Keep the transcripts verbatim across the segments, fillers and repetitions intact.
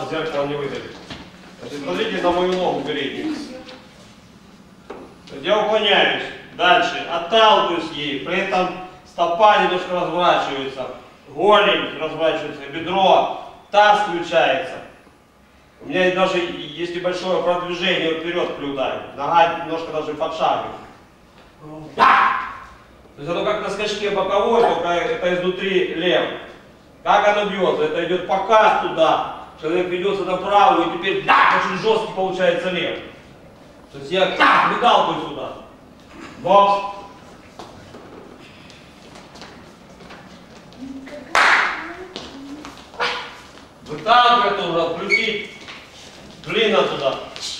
глаза зеркало не выдавит. Значит, смотрите на мою ногу переднюю. Я уклоняюсь. Дальше. Отталкиваюсь ей. При этом стопа немножко разворачивается. Голень разворачивается. Бедро. Таз включается. У меня даже есть небольшое продвижение вперед при ударе. Нога немножко даже подшагивает. То есть оно как на скачке боковой, только это изнутри лев. Как оно бьется? Это идет показ туда. Человек ведется направо, и теперь очень жесткий получается лев. То есть я выталкиваю сюда. Бокс. Выталкивать нужно, включить длинно туда.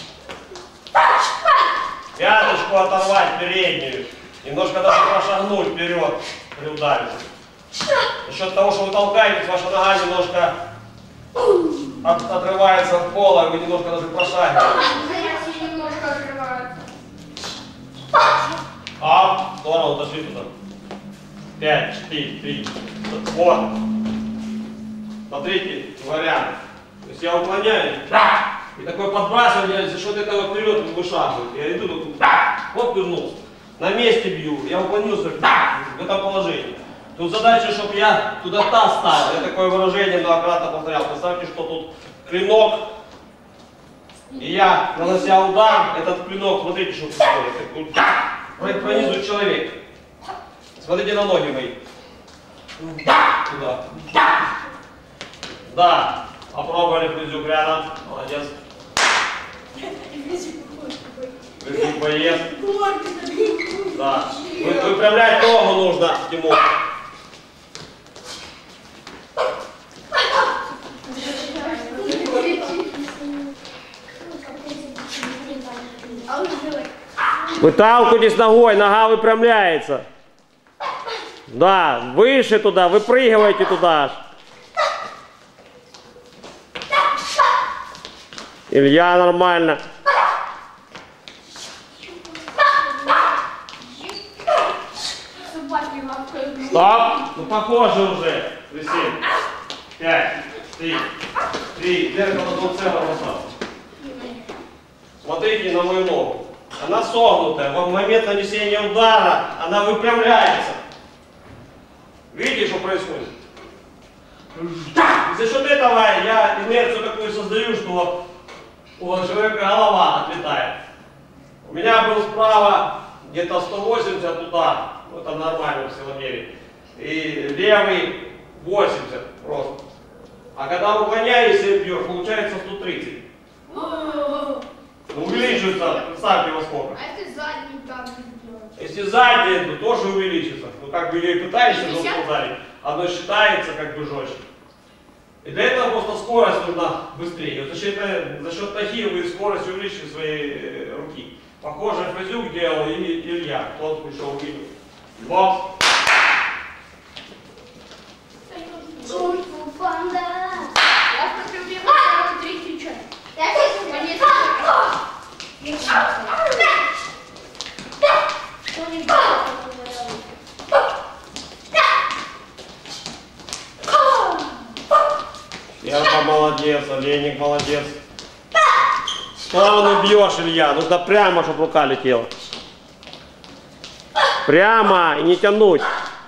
Пяточку оторвать переднюю. Немножко даже прошагнуть вперед при ударе. За счет того, что вы толкаетесь, ваша нога немножко от, отрывается от пола, вы немножко даже прошагиваете. Немножко отрывается. А, в сторону, дошли туда. Пять, четыре, три. Вот. Смотрите, вариант. То есть я уклоняюсь. И такое подбрасывание, за счет этого вперед вышагивает. Я иду тут, вот вернулся. На месте бью, я уклонился в этом положении. Тут задача, чтобы я туда таз ставил. Я такое выражение многократно повторял. Представьте, что тут клинок. И я, нанося удар, этот клинок, смотрите, что происходит. Пронизывает человека. Смотрите на ноги мои. Туда. Да. Попробовали фрезюк рядом. Молодец. Фрезюк поест. Да. Вы, выпрямлять ногу нужно, Тимур. Выталкивайтесь ногой, нога выпрямляется. Да, выше туда, выпрыгивайте туда. Илья, нормально. Стоп! Ну похоже уже. Семь, пять, три, три. Зеркало до целого назад. Смотрите на мою ногу. Она согнутая. В момент нанесения удара она выпрямляется. Видите, что происходит? И за счет этого я инерцию такую создаю, что у человека голова отлетает. У меня был справа где-то сто восемьдесят удар. Ну, это нормально в силомере. И левый восемьдесят просто. А когда уклоняюсь и бьешь, получается сто тридцать. Увеличивается, представьте во сколько. А если задний там делать? Если задний, то тоже увеличится. Ну как бы и пытаешься жестко ударить, оно считается как бы жестче. И для этого просто скорость нужна быстрее. Вот за счет, за счет ноги вы скорость увеличите своей руки. Похоже, фрезюк делал и Илья. Тот пришел увидел. Бокс. Я смотрю, мне надо три кричать. Серпа молодец, Оленик молодец. В сторону бьешь, Илья. Нужно прямо, чтобы рука летела. Прямо и не тянуть.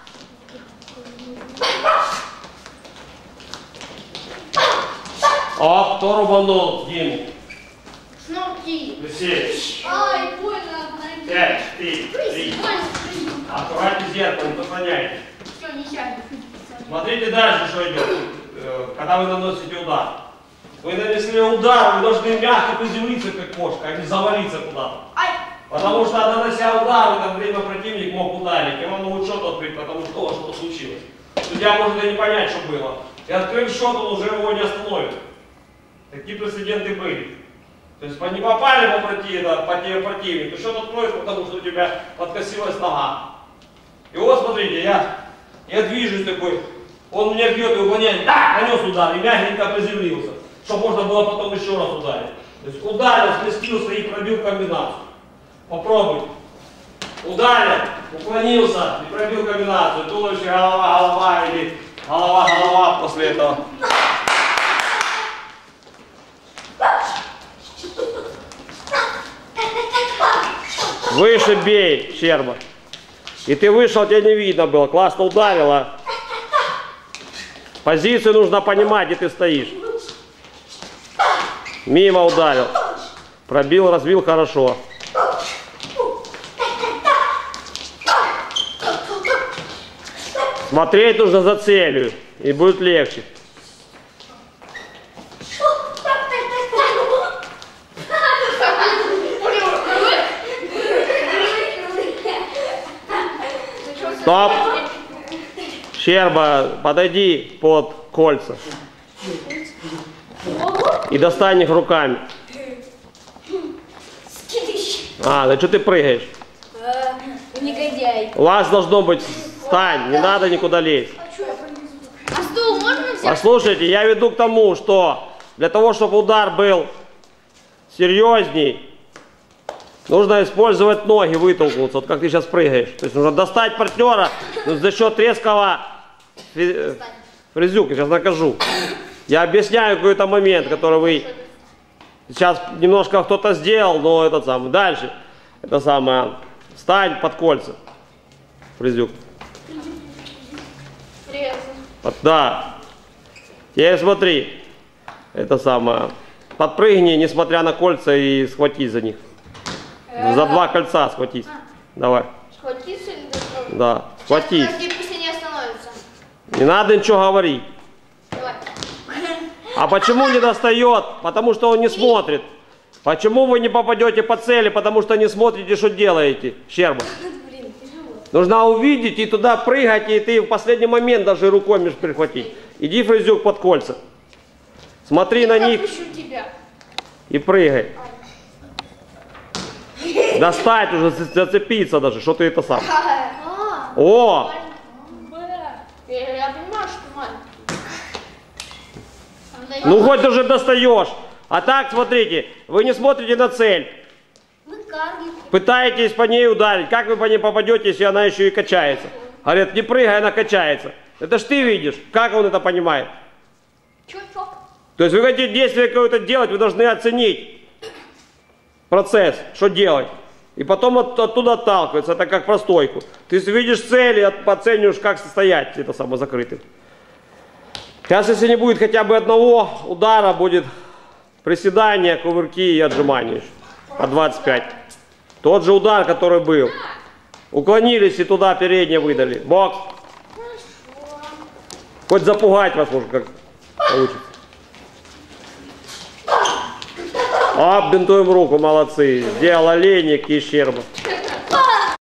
О, кто рубанул Диму? Снорки. Висеть. Ай, больно. Пять, четыре, три. Аккуратнее зеркало, не наклоняйтесь. Все, не сядет. Смотрите дальше, что идет. Когда вы наносите удар. Вы нанесли удар, вы должны мягко приземлиться, как кошка, а не завалиться куда-то. Потому что, нанося удар, в это время противник мог ударить, и он могут счет открыть, потому что о, что-то случилось. Судья может и не понять, что было. И открыв счет, он уже его не остановит. Такие прецеденты были. То есть не попали по противнику, по тебе противнику, счет откроет, потому что у тебя подкосилась нога. И вот смотрите, я, я движусь такой, он меня бьет и угоняет, да, нанес удар, и мягенько приземлился, чтобы можно было потом еще раз ударить. То есть ударил, сместился и пробил комбинацию. Попробуй. Ударил, уклонился и пробил комбинацию. Туловище, голова, голова или голова, голова после этого. Выше бей, Щерба. И ты вышел, тебя не видно было. Классно ударила. Позицию нужно понимать, где ты стоишь. Мимо ударил. Пробил, разбил хорошо. Смотреть нужно за целью. И будет легче. Стоп! Щерба, подойди под кольца. И достань их руками. А, да что ты прыгаешь? Негодяй. У вас должно быть... Встань, не надо никуда лезть. А стул можно взять? Послушайте, я веду к тому, что для того, чтобы удар был серьезней, нужно использовать ноги, вытолкнуться, вот как ты сейчас прыгаешь. То есть нужно достать партнера, но за счет резкого... Фрезюк, я сейчас накажу. Я объясняю какой-то момент, который вы сейчас немножко кто-то сделал, но этот самый. Дальше. Это самое. Встань под кольца. Фрезюк. Под, да. Теперь смотри. Это самое. Подпрыгни, несмотря на кольца, и схватись за них. За два кольца схватись. Давай. Схватиться или достать? Да. Схватись. Подожди, пусть они остановятся. Не надо ничего говорить. Давай. А почему не достает? Потому что он не смотрит. Почему вы не попадете по цели? Потому что не смотрите, что делаете, Щерба. Блин, тяжело. Нужно увидеть и туда прыгать, и ты в последний момент даже рукой можешь перехватить. Иди, Фрезюк, под кольца. Смотри на них Тебя. и прыгай. Достать уже, зацепиться даже, что ты это сам. А, О! я, я понимаю, что маленький. Ну хоть уже достаешь. А так, смотрите, вы не смотрите на цель. Пытаетесь по ней ударить. Как вы по ней попадете, если она еще и качается? Говорят, не прыгай, она качается. Это ж ты видишь. Как он это понимает? Чувак. То есть вы хотите действие какое-то делать, вы должны оценить процесс, что делать. И потом от, оттуда отталкиваться. Это как про стойку. Ты видишь цель и оцениваешь, как стоять, это само закрытым. Сейчас, если не будет хотя бы одного удара, будет приседание, кувырки и отжимания по двадцать пять. Тот же удар, который был. Уклонились и туда переднее выдали. Бокс. Хоть запугать вас может как получится. Оп, бинтуем руку, молодцы. Сделал олейник и Щерба.